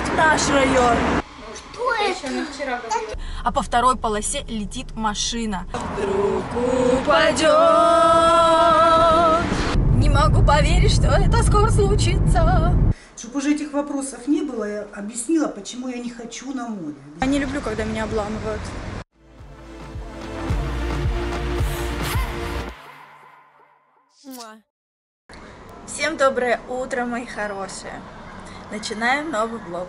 летит в наш район. Что это? А по второй полосе летит машина. Вдруг упадет. Не могу поверить, что это скоро случится. Чтобы уже этих вопросов не было, я объяснила, почему я не хочу на море. Я не люблю, когда меня обламывают. Всем доброе утро, мои хорошие. Начинаем новый влог.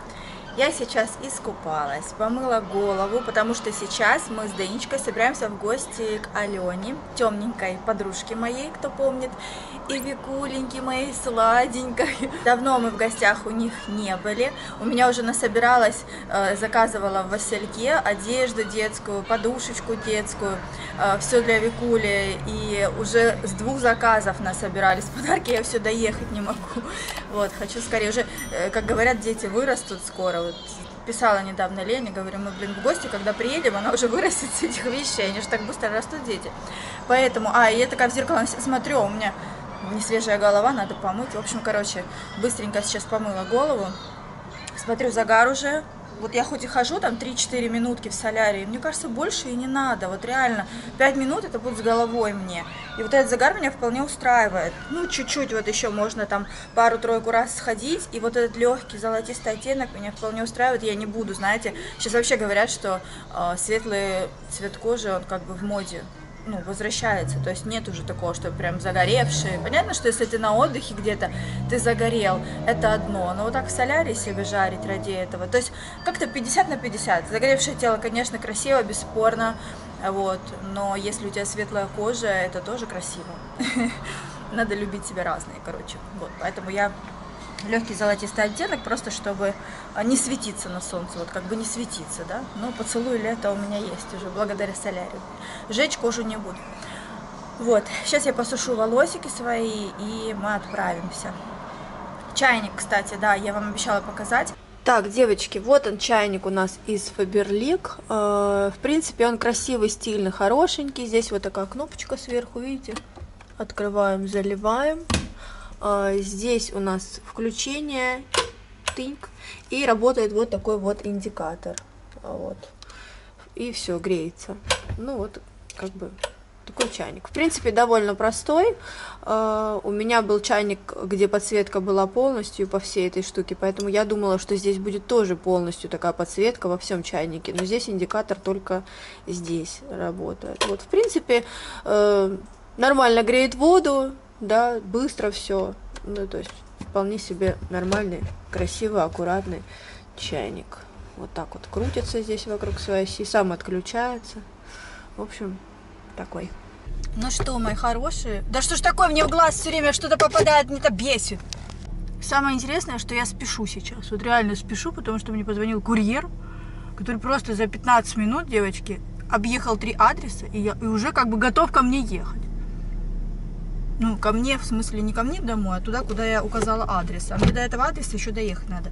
Я сейчас искупалась, помыла голову, потому что сейчас мы с Денечкой собираемся в гости к Алене, темненькой подружке моей, кто помнит, и Викуленьке моей сладенькой. Давно мы в гостях у них не были. У меня уже насобиралась, заказывала в Васильке одежду детскую, подушечку детскую, все для Викули. И уже с 2 заказов насобирались подарки, я все доехать не могу. Вот, хочу скорее уже, как говорят, дети вырастут скоро. Вот, писала недавно Лене, говорю, мы, в гости, когда приедем, она уже вырастет с этих вещей, они же так быстро растут, дети. Поэтому, и я такая в зеркало смотрю, у меня не свежая голова, надо помыть. В общем, короче, быстренько сейчас помыла голову, смотрю, загар уже. Вот я хоть и хожу там 3-4 минутки в солярии, мне кажется, больше и не надо. Вот реально, 5 минут это будет с головой мне. И вот этот загар меня вполне устраивает. Ну, чуть-чуть вот еще можно там пару-тройку раз сходить. И вот этот легкий золотистый оттенок меня вполне устраивает. Я не буду, знаете, сейчас вообще говорят, что светлый цвет кожи, он как бы в моде. Ну, возвращается, то есть нет уже такого, что прям загоревшие. Понятно, что если ты на отдыхе где-то, ты загорел, это одно, но вот так в солярии себе жарить ради этого, то есть как-то 50 на 50. Загоревшее тело, конечно, красиво, бесспорно, вот, но если у тебя светлая кожа, это тоже красиво. Надо любить себя разные, короче, вот, поэтому я легкий золотистый оттенок, просто чтобы не светиться на солнце, вот как бы не светиться, да, но поцелуй лета у меня есть уже, благодаря солярию. Жечь кожу не буду. Вот, сейчас я посушу волосики свои, и мы отправимся. Чайник, кстати, да, я вам обещала показать. Так, девочки, вот он чайник у нас из Faberlic. В принципе, он красивый, стильный, хорошенький. Здесь вот такая кнопочка сверху, видите? Открываем, заливаем. Здесь у нас включение, тыньк, и работает вот такой вот индикатор, вот, и все, греется. Ну вот, как бы, такой чайник. В принципе, довольно простой. У меня был чайник, где подсветка была полностью по всей этой штуке, поэтому я думала, что здесь будет тоже полностью такая подсветка во всем чайнике, но здесь индикатор только здесь работает. Вот, в принципе, нормально греет воду. Да, быстро все. Ну, то есть вполне себе нормальный, красивый, аккуратный чайник. Вот так вот крутится здесь вокруг своей оси, сам отключается. В общем, такой. Ну что, мои хорошие? Да что ж такое, мне в глаз все время что-то попадает, мне это бесит. Самое интересное, что я спешу сейчас. Вот реально спешу, потому что мне позвонил курьер, который просто за 15 минут, девочки, объехал 3 адреса и уже как бы готов ко мне ехать. Ну, ко мне, в смысле, не ко мне домой, а туда, куда я указала адрес. А мне до этого адреса еще доехать надо.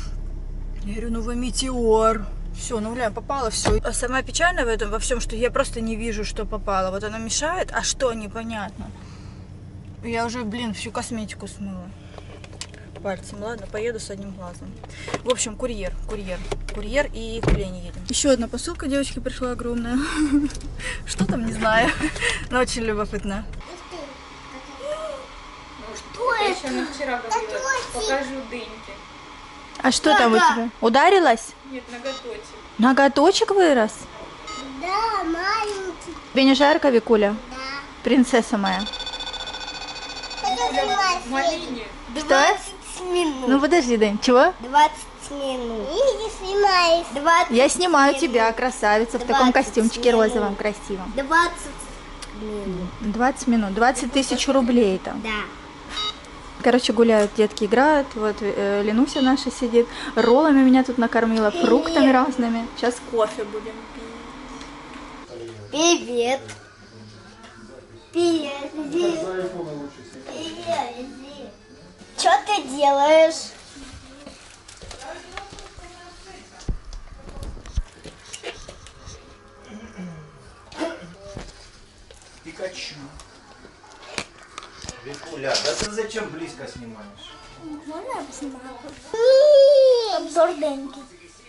Я говорю, ну вы метеор. Все, ну глянь, попало все. А самое печальное в этом, во всем, что я просто не вижу, что попало. Вот оно мешает, а что, непонятно. Я уже, блин, всю косметику смыла пальцем. Ладно, поеду с одним глазом. В общем, курьер и к Лене едем. Еще одна посылка, девочки, пришла огромная. Что там, не знаю, но очень любопытно. Я еще на вчера говорила, покажу дыньки. А что там у тебя? Ударилась? Нет, ноготочек. Ноготочек вырос? Да, маленький. Тебе не жарко, Викуля? Да. Принцесса моя. В малине. 20 минут. Ну подожди, Дань, чего? 20 минут. Не снимаешь. 20 Я снимаю минут. тебя, красавица, в таком костюмчике розовом, красивом. 20 минут. 20 минут, 20 тысяч рублей там. Да. Короче, гуляют, детки играют, вот Ленуся наша сидит, роллами меня тут накормила, фруктами разными. Сейчас кофе будем пить. Привет. Привет. Привет. Что ты делаешь? Пикачу. Викуля, да ты зачем близко снимаешь? Можно я поснимаю? Тверденький.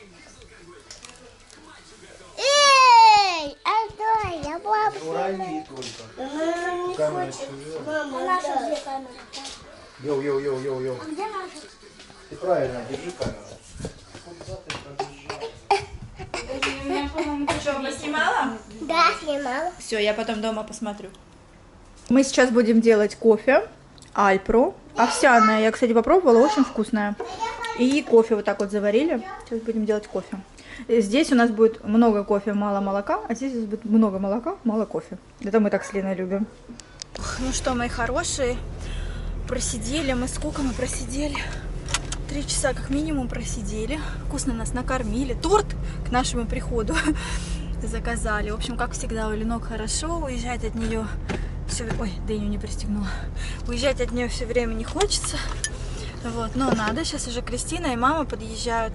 Эй, Антон, я бабушка. Урони только. Мама не Камера хочет. чужая. Мама, наша где камера? Йоу. Где наша? Ты правильно, держи камеру. Что, поснимала? Да, снимала. Все, я потом дома посмотрю. Мы сейчас будем делать кофе. Альпро. Овсяное. Я, кстати, попробовала, очень вкусное. И кофе вот так вот заварили. Сейчас будем делать кофе. Здесь у нас будет много кофе, мало молока. А здесь у нас будет много молока, мало кофе. Это мы так с Леной любим. Ну что, мои хорошие, просидели мы. Сколько мы просидели? 3 часа как минимум просидели. Вкусно нас накормили. Торт к нашему приходу заказали. В общем, как всегда, у Ленок хорошо. Уезжать от нее все... Ой, Дэню не пристегнула. Уезжать от нее все время не хочется. Вот, но надо. Сейчас уже Кристина и мама подъезжают.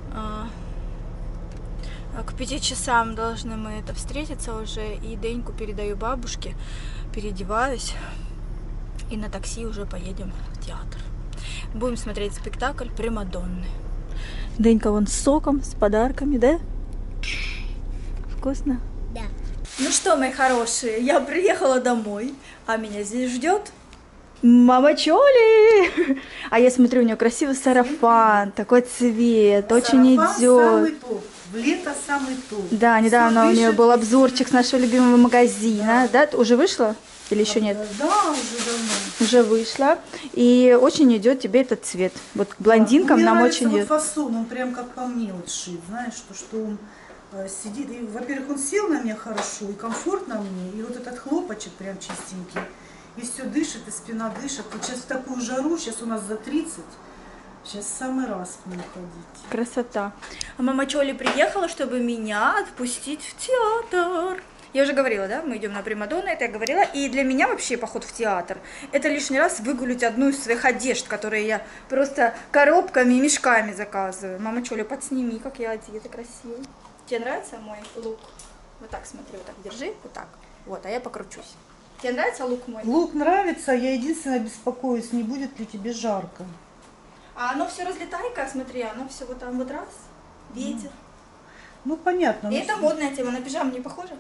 К 5 часам должны мы это встретиться уже. И Деньку передаю бабушке. Переодеваюсь. И на такси уже поедем в театр. Будем смотреть спектакль «Примадонны». Денька вон с соком, с подарками, да? Вкусно? Да. Ну что, мои хорошие, я приехала домой, а меня здесь ждет мама Чоли. А я смотрю, у нее красивый сарафан, такой цвет, очень Сарафан идет. самый топ. В лето самый топ. Да, недавно у Всё нее пишет, был обзорчик с нашего любимого магазина. Да, уже вышла? Или еще нет? Да, уже давно. Уже вышла. И очень идет тебе этот цвет. Вот к блондинкам Мне нам нравится очень вот идет. фасон, он прям как по мне вот шит, знаешь, что он сидит. И, во-первых, он сел на меня хорошо и комфортно мне, и вот этот хлопочек прям чистенький. И все дышит, и спина дышит. Вот сейчас в такую жару, сейчас у нас за 30, сейчас самый раз мне ходить. Красота. А мама Чоли приехала, чтобы меня отпустить в театр. Я уже говорила, да, мы идем на Примадонны, это я говорила. И для меня вообще поход в театр — это лишний раз выгулить одну из своих одежд, которые я просто коробками и мешками заказываю. Мама Чоли, подсними, как я одета красиво. Тебе нравится мой лук? Вот так смотри, вот так держи, вот так. Вот, а я покручусь. Тебе нравится лук мой? Лук нравится, я единственное беспокоюсь, не будет ли тебе жарко. А оно все разлетайка, смотри, оно все вот там вот раз, ветер. Ну, понятно. И ну, это модная тема, на пижаму не похоже?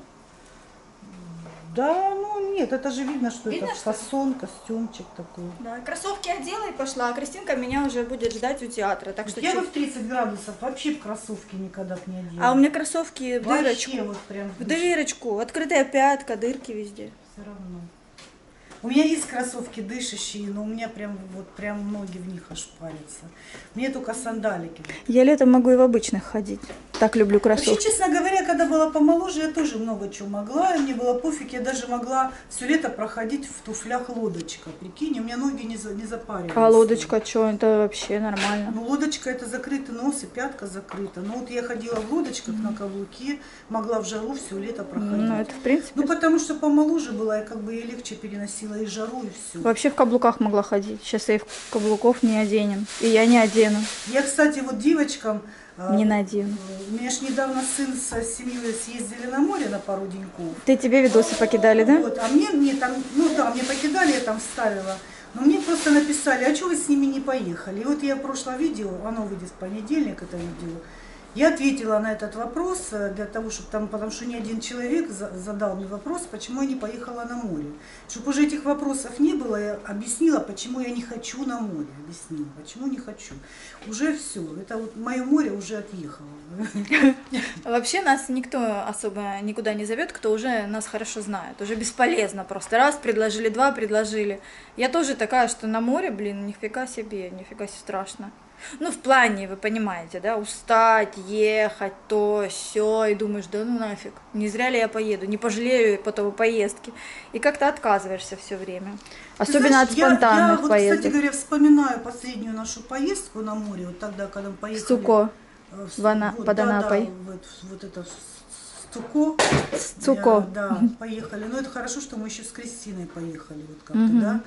Да, ну нет, это же видно, что Видно, это что ли? фасон, костюмчик такой. Да, кроссовки одела и пошла, а Кристинка меня уже будет ждать у театра, так что Я бы чуть- в 30 градусов вообще в кроссовки никогда бы не одела. А у меня кроссовки в дырочку. Вообще вот прям В дырочку, открытая пятка, дырки везде. все равно. У меня есть кроссовки дышащие, но у меня прям вот прям ноги в них аж парятся. Мне только сандалики. Я летом могу и в обычных ходить. Так люблю Вообще, кроссовки. честно говоря, когда была помоложе, я тоже много чего могла. И мне было пофиг, я даже могла все лето проходить в туфлях лодочка. Прикинь, у меня ноги не запаривались. А лодочка что, это вообще нормально. Ну, лодочка — это закрытый нос и пятка закрыта. Но вот я ходила в лодочках на каблуке, могла в жару все лето проходить. Ну, это в принципе... Ну, потому что помоложе была, я как бы и легче переносила и жару, и все. Вообще в каблуках могла ходить. Сейчас и в каблуков не оденем. И я не одену. Я, кстати, вот девочкам... Не надену. У меня ж недавно сын с семьей съездили на море на пару деньков. Тебе видосы покидали, да? Вот, а мне там, ну да, мне покидали, я там вставила. Но мне просто написали, а что вы с ними не поехали? И вот я прошлое видео, оно выйдет в понедельник, это видео. Я ответила на этот вопрос для того, чтобы там, потому что ни один человек задал мне вопрос, почему я не поехала на море. Чтобы уже этих вопросов не было, я объяснила, почему я не хочу на море. Объяснила, почему не хочу. Уже все, это вот мое море уже отъехало. Вообще нас никто особо никуда не зовет, кто уже нас хорошо знает. Уже бесполезно просто. Раз предложили, два предложили. Я тоже такая, что на море, блин, нифига себе страшно. Ну, в плане, вы понимаете, да, устать, ехать, то, сё, и думаешь, да ну нафиг, не зря ли я поеду, не пожалею потом поездки. И как-то отказываешься все время. Особенно Знаешь, от спонтанных я вот, поездок. кстати говоря, вспоминаю последнюю нашу поездку на море, вот тогда, когда мы поехали. Суко, вот, под Анапой. Да, вот это Цуко. Цуко. Да, поехали. Но это хорошо, что мы еще с Кристиной поехали, вот как-то, да.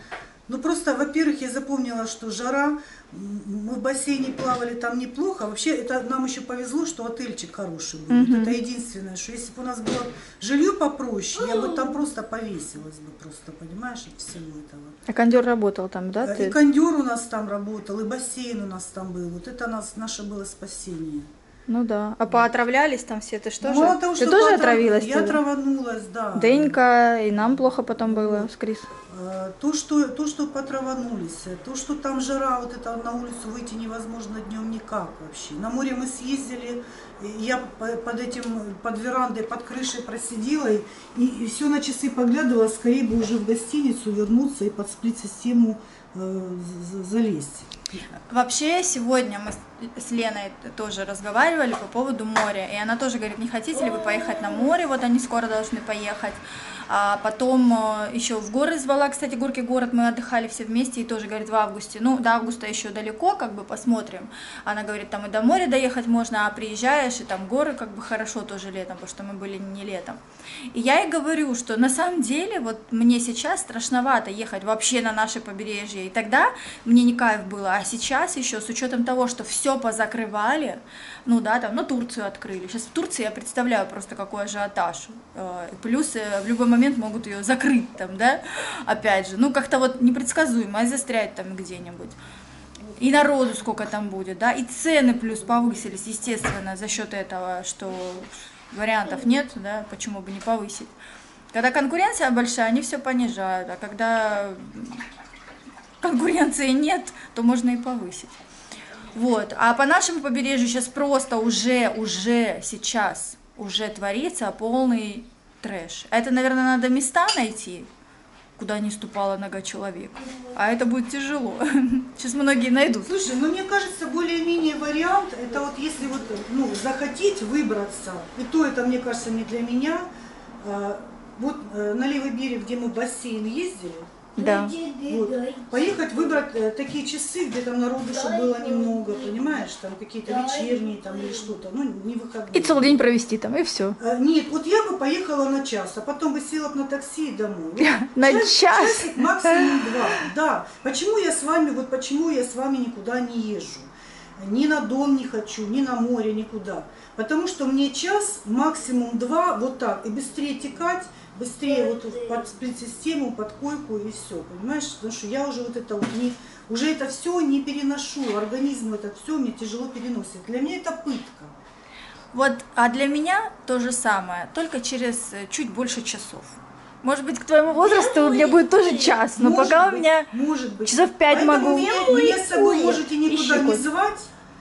Ну просто, во-первых, я запомнила, что жара, мы в бассейне плавали там неплохо. Вообще, это нам еще повезло, что отельчик хороший был. Вот это единственное, что если бы у нас было жилье попроще, я бы там просто повесилась бы, просто, понимаешь, от всего этого. А кондер работал там, да? И кондер у нас там работал, и бассейн у нас там был. Вот это наше было спасение. Ну да. А поотравлялись там все? Ты что же? Мало того, Ты что тоже отравилась? Я траванулась, да. Денька, и нам плохо потом было с Крис. То, что потраванулись, то, что там жара, вот это на улицу выйти невозможно днем никак вообще. На море мы съездили, я под верандой, под крышей просидела, и все на часы поглядывала, скорее бы уже в гостиницу вернуться и под сплит-систему залезть. Вообще, сегодня мы с Леной тоже разговаривали по поводу моря, и она тоже говорит, не хотите ли вы поехать на море, вот они скоро должны поехать. А потом еще в горы звала, кстати, Горький город, мы отдыхали все вместе, и тоже, говорит, в августе, ну, до августа еще далеко, как бы, посмотрим. Она говорит, там и до моря доехать можно, а приезжаешь, и там горы, как бы, хорошо тоже летом, потому что мы были не летом. И я ей говорю, что на самом деле, вот мне сейчас страшновато ехать вообще на наше побережье, и тогда мне не кайф было, а сейчас еще, с учетом того, что все позакрывали, ну, да, там, ну, Турцию открыли, сейчас в Турции я представляю просто какой ажиотаж, плюс в любой момент могут ее закрыть там, да, опять же, ну, как-то вот непредсказуемо, и застрять там где-нибудь. И народу сколько там будет, да, и цены плюс повысились, естественно, за счет этого, что вариантов нет, да, почему бы не повысить. Когда конкуренция большая, они все понижают, а когда конкуренции нет, то можно и повысить. Вот, а по нашему побережью сейчас просто уже сейчас творится полный трэш. Это, наверное, надо места найти, куда не ступала нога человека. А это будет тяжело. Сейчас многие найдут. Слушай, ну мне кажется, более-менее вариант, это вот если вот, ну, захотеть выбраться, и то это, мне кажется, не для меня, вот на левый берег, где мы в бассейн ездили, Да. вот, поехать выбрать такие часы, где там народу, чтобы было немного, понимаешь, там какие-то вечерние там или что-то, ну не выходные. И целый день провести там, и все. Нет, вот я бы поехала на час, а потом бы села на такси и домой. Вот, На час? Часик, максимум 2, да. Почему я с вами никуда не езжу? Ни на Дон не хочу, ни на море, никуда. Потому что мне час, максимум 2, вот так, и быстрее текать, быстрее вот под сплит-систему, под койку и все, понимаешь? Потому что я уже вот это вот уже это все не переношу, организм это все мне тяжело переносит. Для меня это пытка. Вот, а для меня то же самое, только через чуть больше часов. Может быть, к твоему возрасту у меня будет тоже час, но Может пока быть, у меня может быть. часов 5 Поэтому могу. Меня с собой можете никуда Ищи не кот. звать,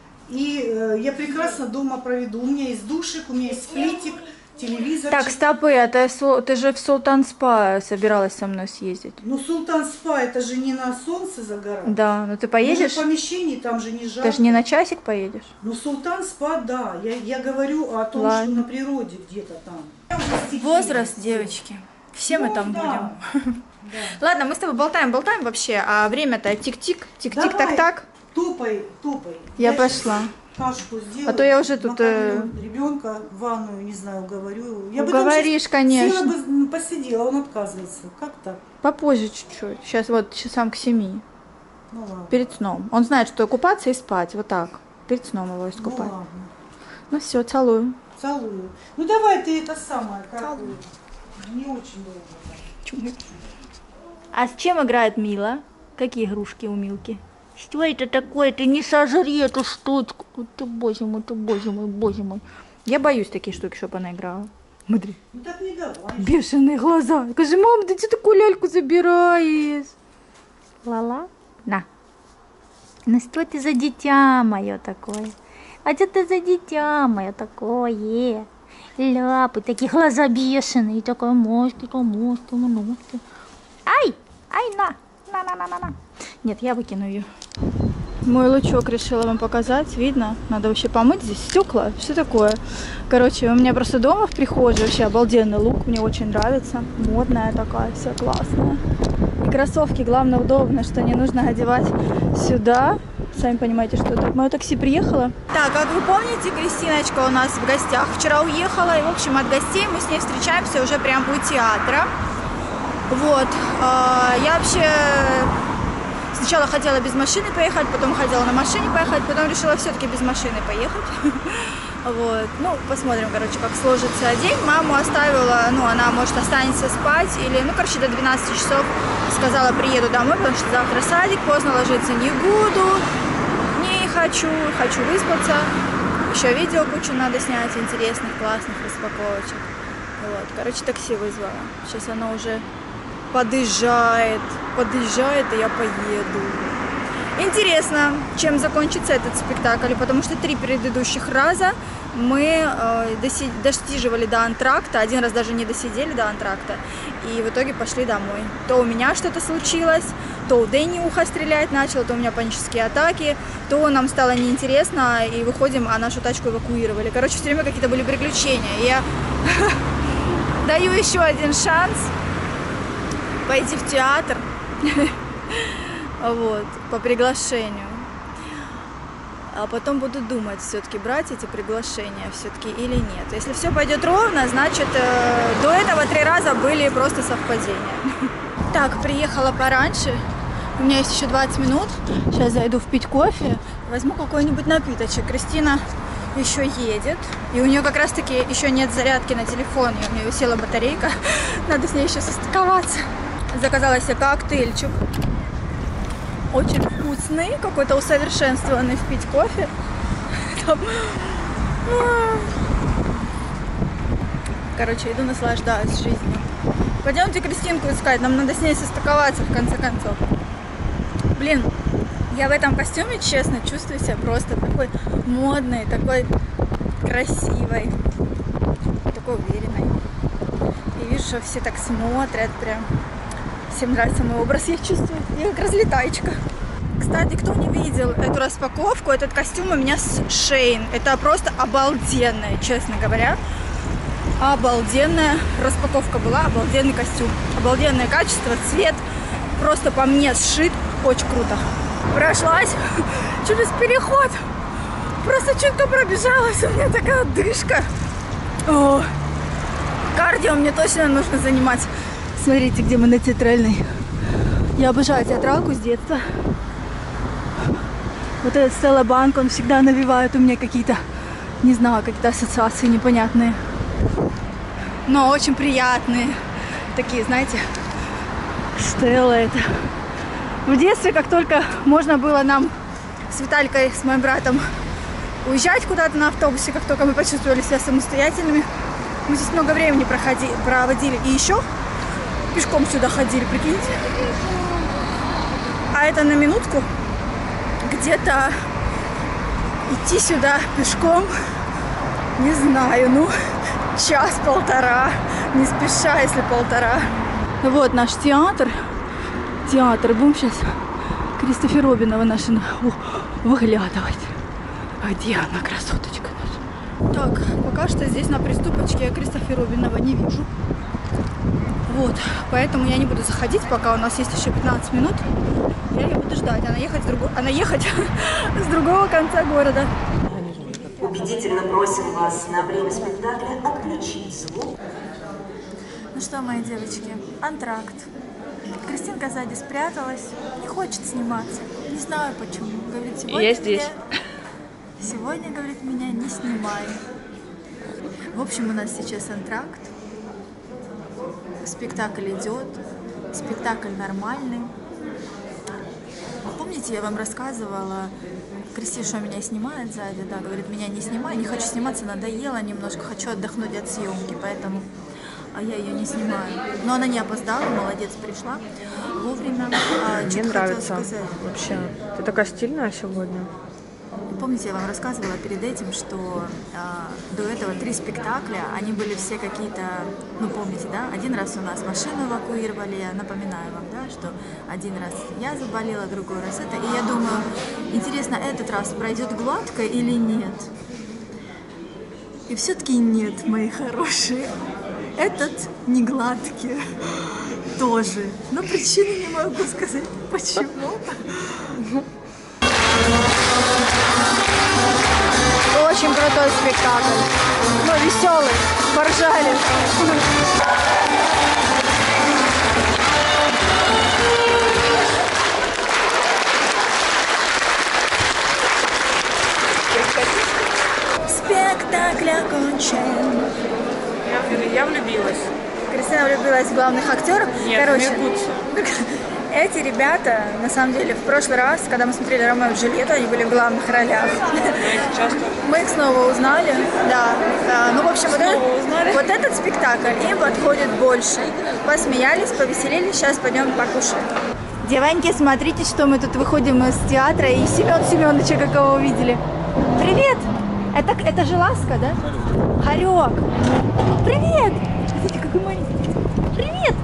и я прекрасно дома проведу. У меня есть душик, у меня есть сплитик, телевизор. Так, стопы, а ты же в Султан Спа собиралась со мной съездить. Ну, Султан Спа, это же не на солнце загорать. Да, ну ты Мы же поедешь? в помещении, там же не жарко. Ты же не на часик поедешь? Ну, Султан Спа, да. Я говорю о том, Ладно. что на природе где-то там. Возраст, девочки. Все мы Ну, там да. будем. Да. Ладно, мы с тобой болтаем вообще, а время-то тик-тик, Давай, тик-тик-так-так. Топай. Я щас пошла. Кашку сделаю. А то я уже тут, ребенка в ванную, не знаю, уговорю. Я бы там Уговоришь, щас конечно. села бы, посидела, он отказывается. Как так? Попозже чуть-чуть. Сейчас вот часам к 7. Ну ладно. Перед сном. Он знает, что купаться и спать. Вот так. Перед сном его Ну искупать. ладно. Ну все, целую. Целую. Ну давай ты это самое, как не очень долго. А с чем играет Мила? Какие игрушки у Милки? Что это такое? Ты не сожри эту штучку. Ты, боже мой, боже мой. Я боюсь такие штуки, чтобы она играла. Смотри. Ну так не давай. Бешеные глаза. Скажи, мам, ты что такую ляльку забираешь? Лала? На. Ну что ты за дитя мое такое? А что ты за дитя мое такое? Ляпы, такие глаза бешеные, такая мошки, ножки. Ай, на. Нет, я выкину ее. Мой лучок решила вам показать, видно, надо вообще помыть здесь стекла, все такое. Короче, у меня просто дома в прихожей вообще обалденный лук, мне очень нравится, модная такая, вся классная. И кроссовки, главное, удобно, что не нужно одевать сюда. Сами понимаете, что это. Мое такси приехало. Так, как вы помните, Кристиночка у нас в гостях вчера уехала, и, в общем, от гостей мы с ней встречаемся уже прямо у театра. Вот, я вообще Сначала хотела без машины поехать, потом хотела на машине поехать, потом решила все-таки без машины поехать. Вот. Ну, посмотрим, короче, как сложится день. Маму оставила, ну, она, может, останется спать или, ну, короче, до 12 часов. Сказала, приеду домой, потому что завтра садик, поздно ложиться не буду, не хочу, хочу выспаться. Еще видео кучу надо снять, интересных, классных распаковочек. Вот, короче, такси вызвала. Сейчас оно уже подъезжает, и я поеду. Интересно, чем закончится этот спектакль, потому что 3 предыдущих раза мы достиживали до антракта, один раз даже не досидели до антракта, и в итоге пошли домой. То у меня что-то случилось, то у Дэни ухо стрелять начало, то у меня панические атаки, то нам стало неинтересно, и выходим, а нашу тачку эвакуировали. Короче, все время какие-то были приключения. Я даю еще один шанс пойти в театр. Вот, по приглашению. А потом буду думать, все-таки брать эти приглашения все-таки или нет. Если все пойдет ровно, значит, до этого 3 раза были просто совпадения. Так, приехала пораньше. У меня есть еще 20 минут. Сейчас зайду впить кофе. Возьму какой-нибудь напиточек. Кристина еще едет. И у нее как раз-таки еще нет зарядки на телефоне. У нее села батарейка. Надо с ней еще состыковаться. Заказала себе коктейльчик. Очень вкусный, какой-то усовершенствованный впить кофе. Короче, иду наслаждаюсь жизнью. Пойдемте Кристинку искать, нам надо с ней состыковаться в конце концов. Блин, я в этом костюме, честно, чувствую себя просто такой модной, такой красивой, такой уверенной. И вижу, что все так смотрят прям. Всем нравится мой образ, я чувствую, я как разлетаечка. Кстати, кто не видел эту распаковку, этот костюм у меня с Shein. Это просто обалденная, честно говоря. Обалденная распаковка была, обалденный костюм. Обалденное качество, цвет просто по мне сшит, очень круто. Прошлась через переход, просто чутко пробежалась, у меня такая отдышка. О, кардио мне точно нужно заниматься. Смотрите, где мы на Театральной. Я обожаю театралку с детства. Вот этот Стелла Банк, он всегда навевает у меня какие-то, не знаю, какие-то ассоциации непонятные. Но очень приятные. Такие, знаете, Стелла это. В детстве, как только можно было нам с Виталькой, с моим братом, уезжать куда-то на автобусе, как только мы почувствовали себя самостоятельными, мы здесь много времени проводили. И еще пешком сюда ходили, прикиньте. А это на минутку где-то идти сюда пешком, не знаю, ну, час-полтора, не спеша, если 1,5. Вот наш театр. Будем сейчас Кристофера Робинова нашего выглядывать. А где она, красоточка наша? Так, пока что здесь на приступочке я Кристофера Робинова не вижу. Вот, поэтому я не буду заходить, пока у нас есть еще 15 минут. Я ее буду ждать. Она ехать с другого конца города. Убедительно просим вас на время спектакля отключить звук. Ну что, мои девочки, антракт. Кристинка сзади спряталась, не хочет сниматься. Не знаю почему. Говорит, сегодня, говорит, меня не снимай. В общем, у нас сейчас антракт. Спектакль идет, спектакль нормальный. Помните, я вам рассказывала, Кристиша меня снимает сзади, да, говорит, меня не снимай, не хочу сниматься, надоело немножко, хочу отдохнуть от съемки, поэтому я ее не снимаю. Но она не опоздала, молодец, пришла вовремя. Мне нравится вообще. Ты такая стильная сегодня. Помните, я вам рассказывала перед этим, что до этого 3 спектакля, они были все какие-то, ну помните, да? Один раз у нас машину эвакуировали, я напоминаю вам, да, что один раз я заболела, другой раз это. И я думаю, интересно, этот раз пройдет гладко или нет? И все-таки нет, мои хорошие. Этот не гладкий тоже. Но причины не могу сказать, почему. Очень крутой спектакль. Ну, веселый. Поржали. спектакль окончен. Я влюбилась. Кристина влюбилась в главных актеров. Нет, Короче, Меркуцию. эти ребята, на самом деле, в прошлый раз, когда мы смотрели «Ромео и Джульетту», они были в главных ролях. Мы их снова узнали, да. Ну, в общем, вот этот спектакль им подходит больше. Посмеялись, повеселились, сейчас пойдем покушаем. Девоньки, смотрите, что мы тут выходим из театра, и Семен Семеновича, как его увидели. Привет! Это же Ласка, да? Хорек! Привет! Смотрите, какой маленький. Привет!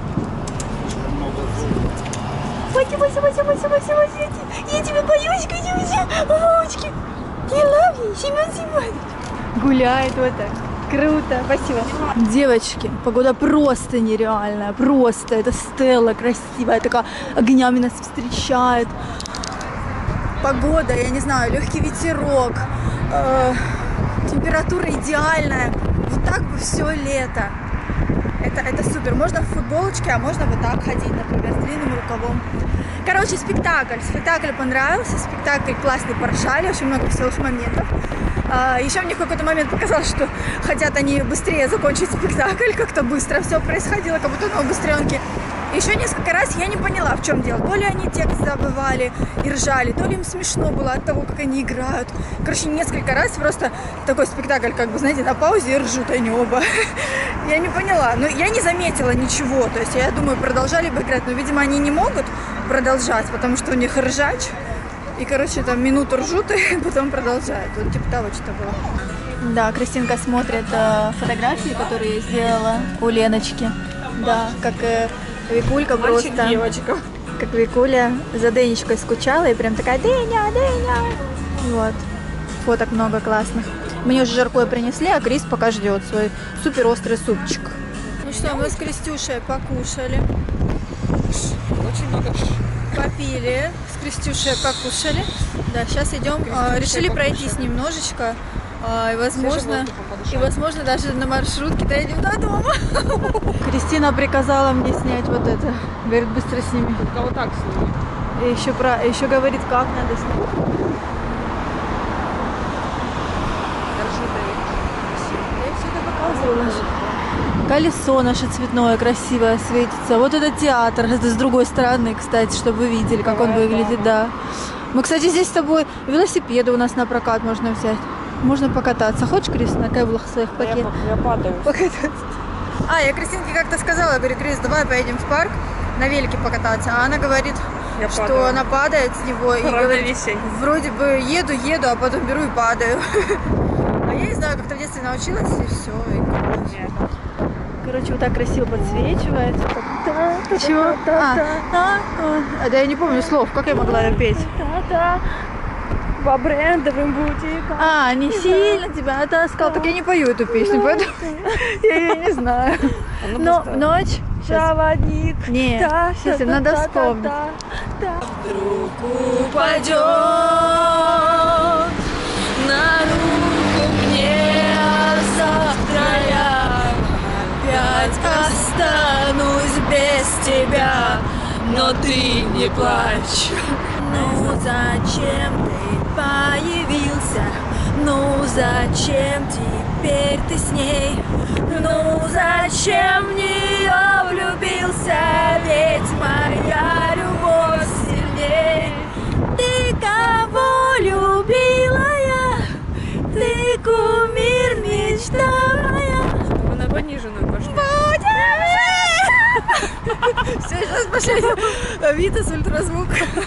Вася, я тебя боюсь, мамочки. I love you, Семен Семенович. Гуляет вот так. Круто, спасибо. Девочки, погода просто нереальная, просто. Это Стелла красивая, такая огнями нас встречает. Погода, я не знаю, легкий ветерок, температура идеальная. Вот так бы все лето. Это супер. Можно в футболочке, а можно вот так ходить, например, с длинным рукавом. Короче, спектакль понравился, спектакль классный, поржали, очень много веселых моментов. Еще мне в какой-то момент показалось, что хотят они быстрее закончить спектакль, как-то быстро все происходило, как будто на быстренке. Еще несколько раз я не поняла, в чем дело. То ли они текст забывали и ржали, то ли им смешно было от того, как они играют. Короче, несколько раз просто такой спектакль, как бы, знаете, на паузе и ржут они оба. Я не поняла, но я не заметила ничего. То есть я думаю, продолжали бы играть, но, видимо, они не могут продолжать, потому что у них ржач. И, короче, там минуту ржут и потом продолжают. Вот типа того что-то было. Да, Кристинка смотрит фотографии, которые я сделала у Леночки. Да, как Викулька просто, девочка. как Викуля за Денечкой скучала и прям такая Деня. Вот, фоток много классных. Мне уже жаркое принесли, а Крис пока ждет свой супер острый супчик. Ну что, мы с Кристюшей покушали. Очень много. Попили, с Кристюшей покушали. Да, сейчас идем, решили пройтись немножечко. И возможно, даже на маршрутке доедем до дома. Кристина приказала мне снять вот это. Говорит, быстро сними. Только вот так сними. И еще говорит, как надо снять. Я все это показывала. Колесо наше цветное, красивое светится. Вот это театр. Это с другой стороны, кстати, чтобы вы видели, как он выглядит. Да. Мы, кстати, здесь с тобой велосипеды у нас на прокат можно взять. Можно покататься. Хочешь, Крис, на кэблах своих пакет? Я падаю. Покататься. Я Кристинке как-то сказала, говорю, Крис, давай поедем в парк на велике покататься. А она говорит, что падаю. она падает с него и говорит, вроде бы еду, а потом беру и падаю. А я не знаю, как-то в детстве научилась и все. Короче, вот так красиво подсвечивается. Чего? Да я не помню слов, как я могла ее петь? По брендовым бутикам. Не сильно тебя таскал. Так я не пою эту песню, поэтому я ее не знаю. Но ночь. Проводник. Нет, сейчас надо вспомнить. Вдруг упадет на руку мне, а завтра я опять останусь без тебя. Но ты не плачь. Ну зачем ты появился? Ну зачем теперь ты с ней? Ну зачем в нее влюбился? Ведь моя любовь сильней. Ты кого любила я? Ты кумир, мечта моя. Вы на пониженную пошли. Все, сейчас пошли. Витас, ультразвук.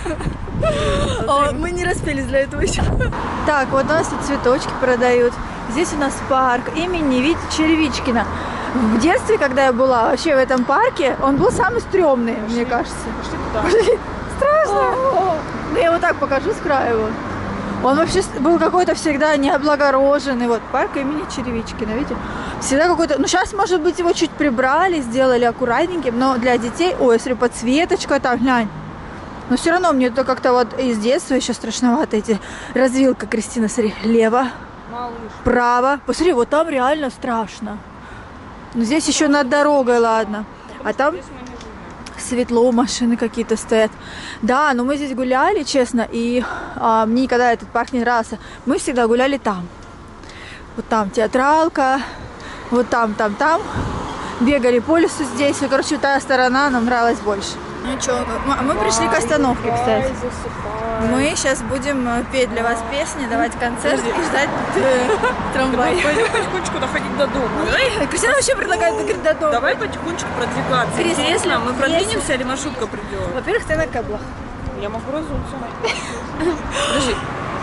Мы не распелись для этого еще. Так, вот у нас тут цветочки продают. Здесь у нас парк имени Вити Черевичкина. В детстве, когда я была вообще в этом парке, он был самый стрёмный, мне кажется. Пошли. Страшно. Ну, я вот так покажу с краю его. Он вообще был какой-то всегда необлагороженный. Вот парк имени Черевичкина, видите? Всегда какой-то... Ну, сейчас, может быть, его чуть прибрали, сделали аккуратненьким, но для детей... Ой, смотри, подсветочка там, глянь. Но все равно мне это как-то вот из детства еще страшновато эти... Развилка, Кристина, смотри, лево, Малыш. право. Посмотри, вот там реально страшно. Но здесь еще над дорогой, ладно. А там... Светло, машины какие-то стоят. Да, но мы здесь гуляли, честно, и мне никогда этот парк не нравился. Мы всегда гуляли там. Вот там театралка, вот там. Бегали по лесу здесь. И, короче, та сторона нам нравилась больше. Ну что, мы пришли к остановке, кстати. Мы сейчас будем петь для вас песни, давать концерт и ждать трамвай. Пойдем потихонечку доходить до дома. Кристина вообще предлагает договорить до дома. Давай потихонечку продвигаться. Крис, Интересно, мы если- продвинемся или маршрутка придет? Во-первых, ты на каблах. Я могу разуться. Подожди.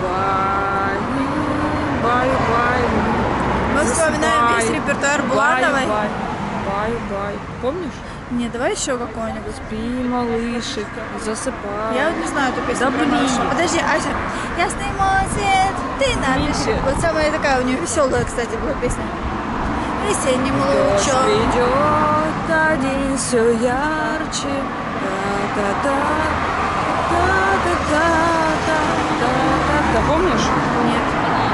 Бай. Мы вспоминаем весь репертуар Булановой. Бай. Помнишь? Не, давай еще какой-нибудь. Спи, малышик, засыпай. Я вот не знаю эту песню. Да про блин. малыша. Подожди, Ася. Ясный мой цвет, ты напиши. Митя. Вот самая такая у нее веселая, кстати, была песня. Весенним Дождь лучом. идет, а день все ярче. Та-та-та. Помнишь? Нет.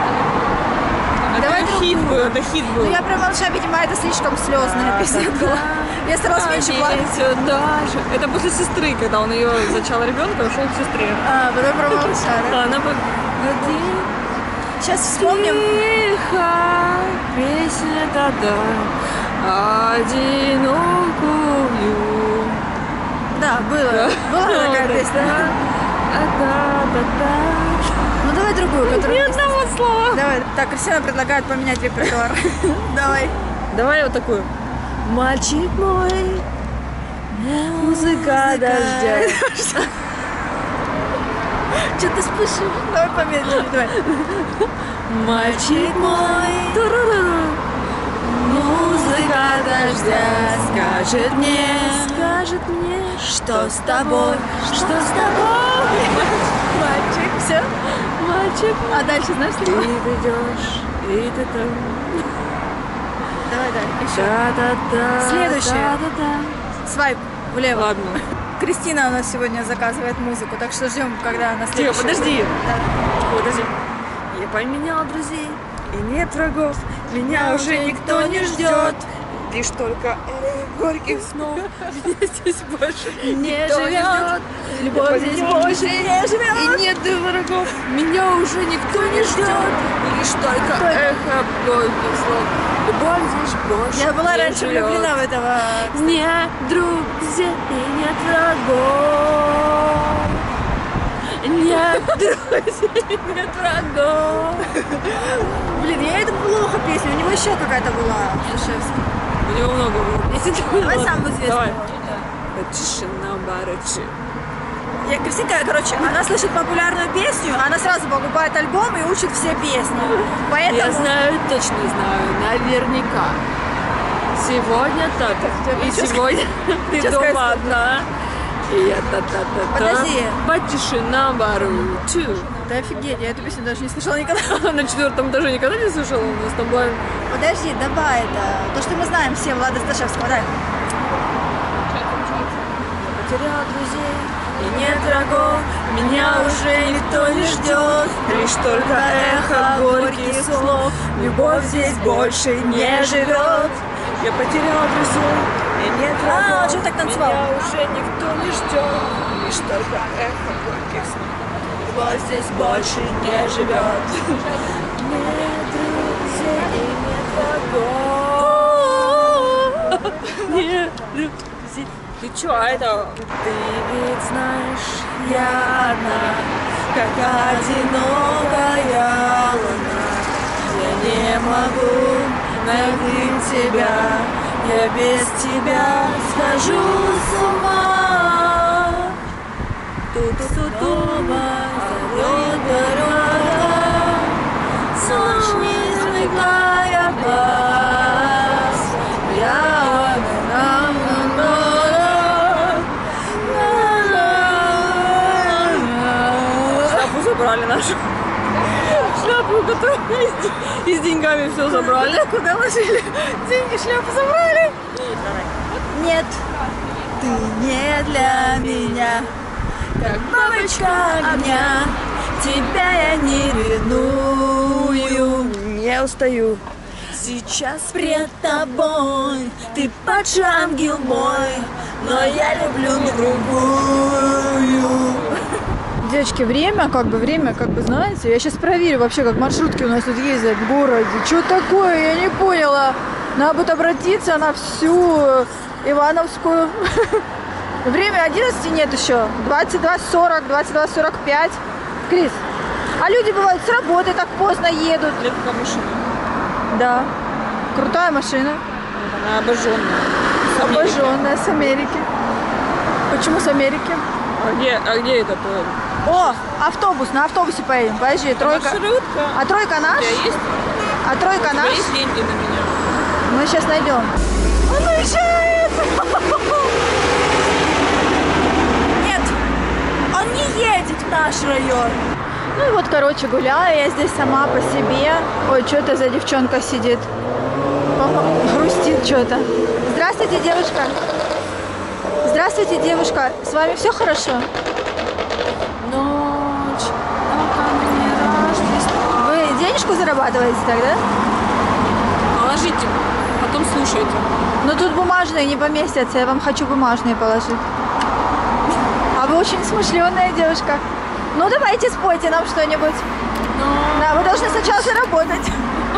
Давай Это хит был, это хит был. Ну я про малыша, видимо, это слишком слезная песня была. Я старалась меньше плакать. Дальше. Это после сестры, когда он ее зачал ребенка и ушел к сестре. А, потом про малыша, да? Она погоди. Сейчас вспомним. Тихо, песня тогда одинокую. Да, была такая песня. Ну давай другую, которую... Ни одного слова. Давай. Так, Кристина предлагает поменять репертуар. Давай. Давай вот такую. Мальчик мой, музыка дождя. Что ты спешишь? Давай помедленнее, давай. Мальчик мой, Музыка дождя скажет мне, что с тобой, что с тобой, мальчик, все. мальчик. А дальше знаешь Ты что? придешь, и ты там. Давай, еще. Да-да-да. Следующее. Да-да-да. Свайп влево. Ладно. Кристина у нас сегодня заказывает музыку, так что ждем, когда она Тихо, следующая. подожди. Да. Подожди. Я поменял друзей, и нет врагов. Меня уже никто не ждет. Лишь только горьких снов. Меня здесь больше Не никто не живет. ждет. Любовь здесь больше не живет. И нет врагов. Меня уже никто не ждет. Лишь только эхо горьких слов. Любовь здесь больше Я была не раньше живет. влюблена в этого. Нет друзей и нет врагов. Нет друзей и нет врагов. Блин, я это плохо песня. У него еще какая-то была Душевская. У него много было. Давай самую известную. Давай. Тишина, барычи. Кристинка, короче, она слышит популярную песню, она сразу покупает альбом и учит все песни. Поэтому... Я знаю, точно знаю, наверняка. Сегодня так, и сегодня ты Чё дома сказать? одна. И я та-та-та-та. Подожди. Тишина, барычи. Да офигеть, я эту песню даже не слышала никогда. На 4-м этаже никогда не слышала, у нас там была... Подожди, давай это. То, что мы знаем все Влада Сташевского, да. Потерял друзей, и нет врагов, меня уже никто не ждет. Лишь только эхо горьких слов, любовь здесь больше не живет. Я потерял друзей, и нет врагов, А, что так танцевал? меня уже никто не ждет. Лишь только эхо горьких слов, любовь здесь больше не живет. Нет друзей и нет врагов. Нет друзей. Ты чё, а это... Ты ведь знаешь, я одна, как одинокая луна. Я не могу найти тебя, я без тебя схожу с ума. Тут снова зовёт дорога, ночь не смыкая глаз. Я шляпу забрали нашу. Шляпу, которую и с деньгами все забрали. Куда ложили? Деньги, шляпу забрали. Нет, ты не для меня, как бабочка огня. Тебя я не ревную, Не устаю. сейчас пред тобой. Ты падший ангел мой, но я люблю другую. Девочки, время, как бы, знаете, я сейчас проверю вообще, как маршрутки у нас тут ездят в городе. Что такое, я не поняла. Надо будет обратиться на всю Ивановскую. Время 11 нет еще. 22:40, 22:45. Крис, а люди, бывают, с работы так поздно едут. Легкая машина. Да. Крутая машина. Она обожженная. Обожженная, с Америки. Почему с Америки? А где это? О, автобус, на автобусе поедем. Подожди, тройка. Маршрутка. А тройка наш? У тебя есть? А тройка У тебя наш? есть деньги на меня? Мы сейчас найдем. Он уезжает! Нет, он не едет в наш район. Ну и вот, короче, гуляю я здесь сама по себе. Ой, что это за девчонка сидит? Грустит что-то. Здравствуйте, девушка. Здравствуйте, девушка. С вами все хорошо? Ночь, накануне Рождества. Вы денежку зарабатываете тогда? Положите, потом слушайте. Но тут бумажные не поместятся, я вам хочу бумажные положить. А вы очень смышленая девушка. Ну давайте спойте нам что-нибудь. Да, вы должны сначала заработать.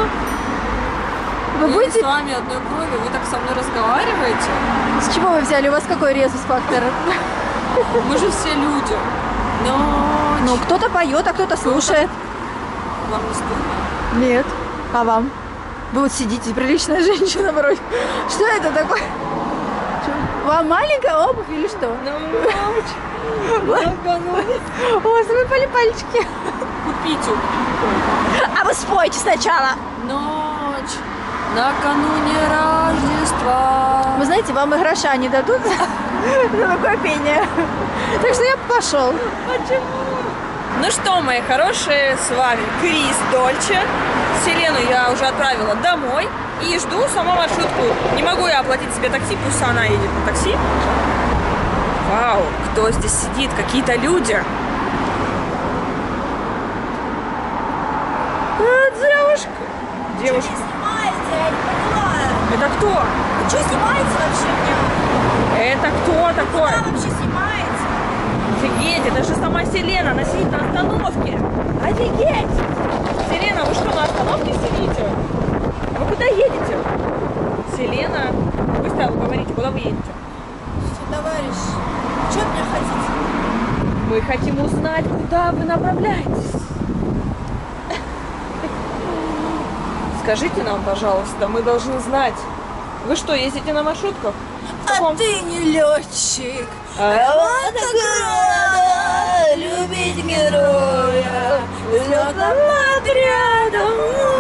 Вы Мы будете... с вами одной крови, вы так со мной разговариваете. С чего вы взяли? У вас какой резус-фактор? Мы же все люди. Ночь. Ну, кто-то поет, а кто-то слушает. Вам не стыдно? Нет. А вам? Вы вот сидите, приличная женщина вроде. Что это такое? Вам маленькая обувь или что? Ночь. У вас выпали пальчики. Купите. А вы спойте сначала. Ночь. Накануне Рождества. Вы знаете, вам и гроша не дадут за такое пение. Так что я пошел. Почему? Ну что, мои хорошие, с вами Крис Дольче. Селену я уже отправила домой и жду сама маршрутку. Не могу я оплатить себе такси, пусть она едет на такси. Вау, кто здесь сидит? Какие-то люди. Девушка. Девушка. Это кто? Что снимается вообще меня? Это кто такой? Вообще снимается. Офигеть, это же сама Селена, она сидит на остановке. Офигеть! Селена, вы что, на остановке сидите? Вы куда едете? Селена, быстро говорите, куда вы едете? Товарищ, что мне хотите? Мы хотим узнать, куда вы направляетесь. Скажите нам, пожалуйста, мы должны знать. Вы что, ездите на маршрутках? А ты не летчик. Вот так рада любить героя, взлетным отрядом.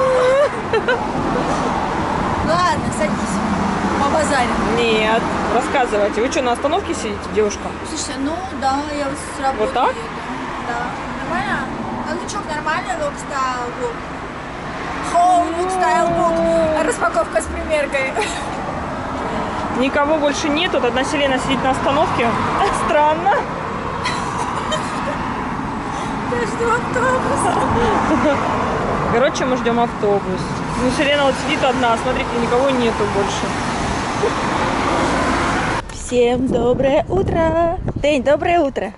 Ладно, садись, побазарим. Нет, рассказывайте. Вы что, на остановке сидите, девушка? Слушай, ну да, я вот с работы Вот так? еду. Да. Нормально? Каблучок нормально, локстайл бук. Холмут стайл бук. Распаковка с примеркой. Никого больше нет, тут одна Селена сидит на остановке. Странно. Я жду автобус. Короче, мы ждем автобус. Ну, Селена вот сидит одна, смотрите, никого нету больше. Всем доброе утро. Тень, доброе утро.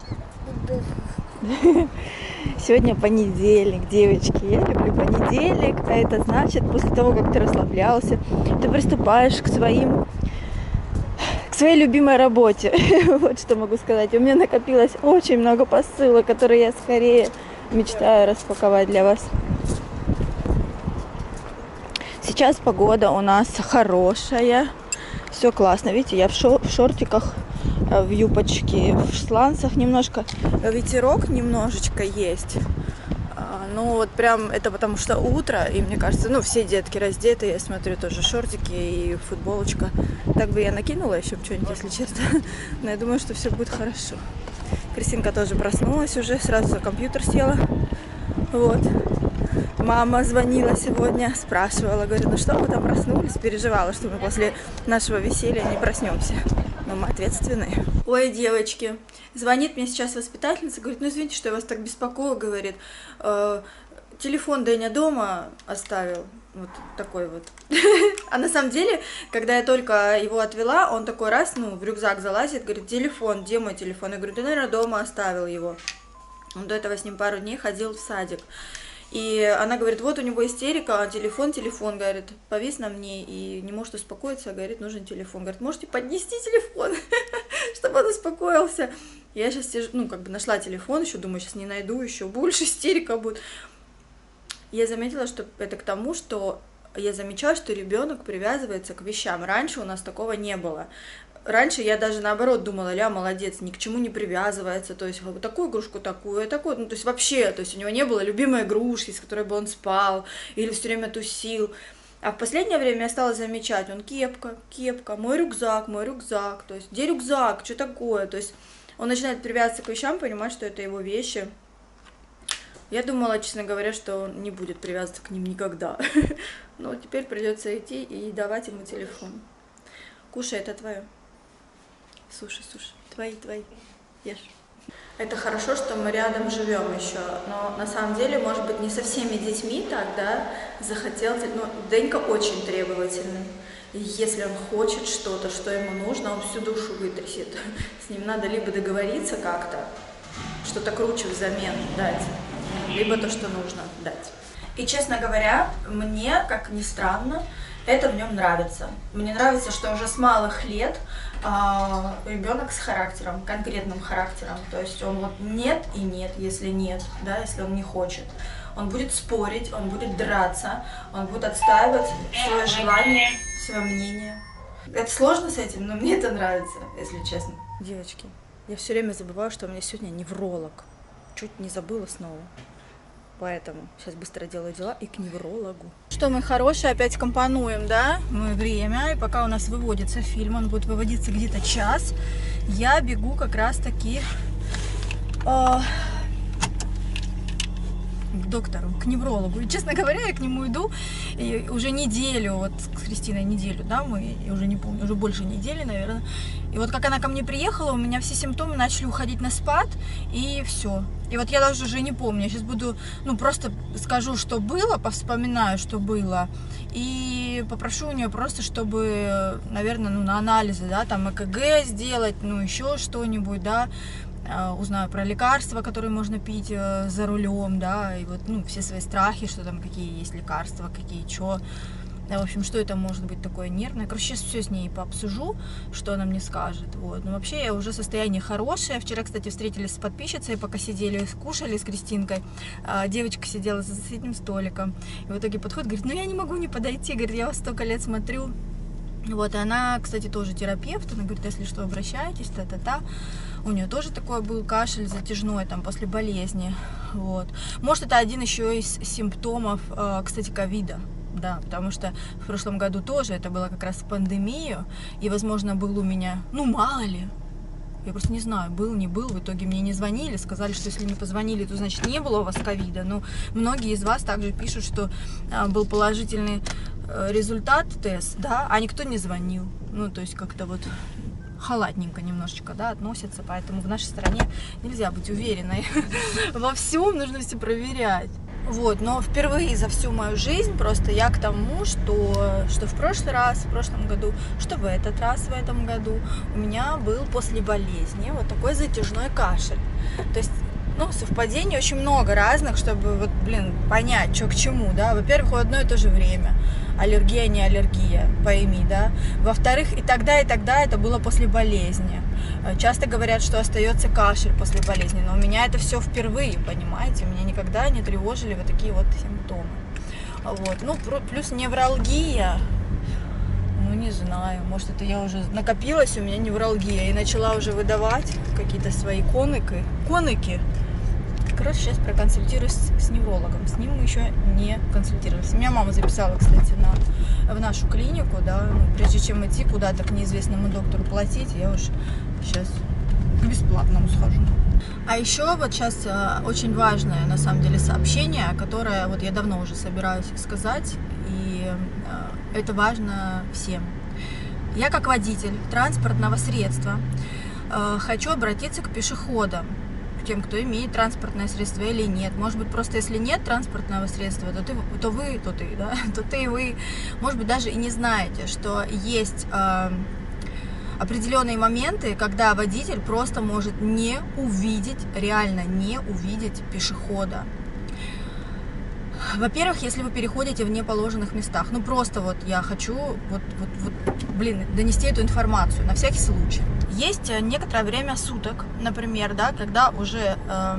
Сегодня понедельник, девочки. Я люблю понедельник, а это значит, после того, как ты расслаблялся, ты приступаешь к своей любимой работе. Вот что могу сказать. У меня накопилось очень много посылок, которые я скорее мечтаю распаковать для вас. Сейчас погода у нас хорошая. Все классно. Видите, я в шортиках, в юбочке, в сланцах немножко. Ветерок немножечко есть. Ну вот прям это потому что утро, и мне кажется, ну все детки раздеты, я смотрю тоже шортики и футболочка. Так бы я накинула еще что-нибудь, если честно, но я думаю, что все будет хорошо. Кристинка тоже проснулась уже, сразу за компьютер села. Вот. Мама звонила сегодня, спрашивала, говорит, ну что вы там проснулись? Переживала, что мы после нашего веселья не проснемся. Но мы ответственные. Ой, девочки, звонит мне сейчас воспитательница, говорит, ну извините, что я вас так беспокою, говорит, телефон Дэня дома оставил, вот такой вот. А на самом деле, когда я только его отвела, он такой раз, ну, в рюкзак залазит, говорит, телефон, где мой телефон? Я говорю, ты, наверное, дома оставил его. Он до этого с ним пару дней ходил в садик. И она говорит, вот у него истерика, телефон, говорит, повис на мне и не может успокоиться, говорит, нужен телефон. Говорит, можете поднести телефон, чтобы он успокоился. Я сейчас сижу, ну, как бы нашла телефон, еще думаю, сейчас не найду, еще больше истерика будет. Я заметила, что это к тому, что я замечаю, что ребенок привязывается к вещам. Раньше у нас такого не было. Раньше я даже наоборот думала, ля, молодец, ни к чему не привязывается, то есть вот такую игрушку, такую, ну, то есть вообще, то есть у него не было любимой игрушки, с которой бы он спал, или все время тусил. А в последнее время я стала замечать, он кепка, мой рюкзак, то есть где рюкзак, что такое, то есть он начинает привязываться к вещам, понимать, что это его вещи. Я думала, честно говоря, что он не будет привязываться к ним никогда, но теперь придется идти и давать ему телефон. Кушай, это твое. Суши, твои, ешь. Это хорошо, что мы рядом живем еще, но на самом деле, может быть, не со всеми детьми так, да, захотел, ну, Денька очень требовательный, и если он хочет что-то, что ему нужно, он всю душу вытрясет, с ним надо либо договориться как-то, что-то круче взамен дать, либо то, что нужно дать. И, честно говоря, мне, как ни странно, это в нем нравится. Мне нравится, что уже с малых лет ребенок с характером, конкретным характером. То есть он вот нет и нет, если нет, да, если он не хочет. Он будет спорить, он будет драться, он будет отстаивать свое желание, свое мнение. Это сложно с этим, но мне это нравится, если честно. Девочки, я все время забываю, что у меня сегодня невролог. Чуть не забыла снова. Поэтому сейчас быстро делаю дела и к неврологу. Что, мы хорошие, опять компонуем, да? Мы время, и пока у нас выводится фильм, он будет выводиться где-то час, я бегу как раз-таки к доктору, к неврологу. И, честно говоря, я к нему иду и уже неделю, вот с Кристиной неделю, да, я уже не помню, уже больше недели, наверное. И вот как она ко мне приехала, у меня все симптомы начали уходить на спад, и все. И вот я даже уже не помню, я сейчас буду, ну, просто скажу, что было, повспоминаю, что было, и попрошу у нее просто, чтобы, наверное, ну, на анализы, да, там ЭКГ сделать, ну, еще что-нибудь, да, узнаю про лекарства, которые можно пить за рулем, да, и вот, ну, все свои страхи, что там, какие есть лекарства, какие, что. В общем, что это может быть такое нервное. Короче, сейчас все с ней пообсужу, что она мне скажет. Вот. Но вообще я уже состояние хорошее. Вчера, кстати, встретились с подписчицей, пока сидели, кушали с Кристинкой. Девочка сидела за соседним столиком. И в итоге подходит, говорит, ну я не могу не подойти. Говорит, я вас столько лет смотрю. Вот, и она, кстати, тоже терапевт. Она говорит, если что, обращайтесь, та-та-та. У нее тоже такой был кашель затяжной, там, после болезни. Вот. Может, это один еще из симптомов, кстати, ковида. Да, потому что в прошлом году тоже это было как раз в пандемию, и, возможно, был у меня, ну, мало ли, я просто не знаю, был, не был, в итоге мне не звонили, сказали, что если не позвонили, то, значит, не было у вас ковида, но многие из вас также пишут, что был положительный результат, тест, да, а никто не звонил, ну, то есть как-то вот халатненько немножечко, да, относятся, поэтому в нашей стране нельзя быть уверенной во всем, нужно все проверять. Вот, но впервые за всю мою жизнь просто я к тому, что в прошлый раз, в прошлом году, что в этот раз, в этом году у меня был после болезни вот такой затяжной кашель. То есть, ну, совпадений очень много разных, чтобы, вот, блин, понять, что к чему, да. Во-первых, в одно и то же время. Аллергия, не аллергия, пойми, да. Во-вторых, и тогда это было после болезни. Часто говорят, что остается кашель после болезни, но у меня это все впервые, понимаете, меня никогда не тревожили вот такие вот симптомы. Вот, ну, плюс невралгия, ну, не знаю, может, это я уже накопилась, у меня невралгия, и начала уже выдавать какие-то свои коныки. Короче, сейчас проконсультируюсь с неврологом, с ним мы еще не консультировались. Меня мама записала, кстати, в нашу клинику, да, ну, прежде чем идти куда-то к неизвестному доктору платить, я уж сейчас к бесплатному схожу. А еще вот сейчас очень важное, на самом деле, сообщение, которое вот я давно уже собираюсь сказать, и это важно всем. Я как водитель транспортного средства хочу обратиться к пешеходам, к тем, кто имеет транспортное средство или нет. Может быть, просто если нет транспортного средства, то вы, может быть, даже и не знаете, что есть определенные моменты, когда водитель просто может не увидеть, реально не увидеть пешехода. Во-первых, если вы переходите в неположенных местах, ну просто вот я хочу донести эту информацию на всякий случай. Есть некоторое время суток, например, да, когда уже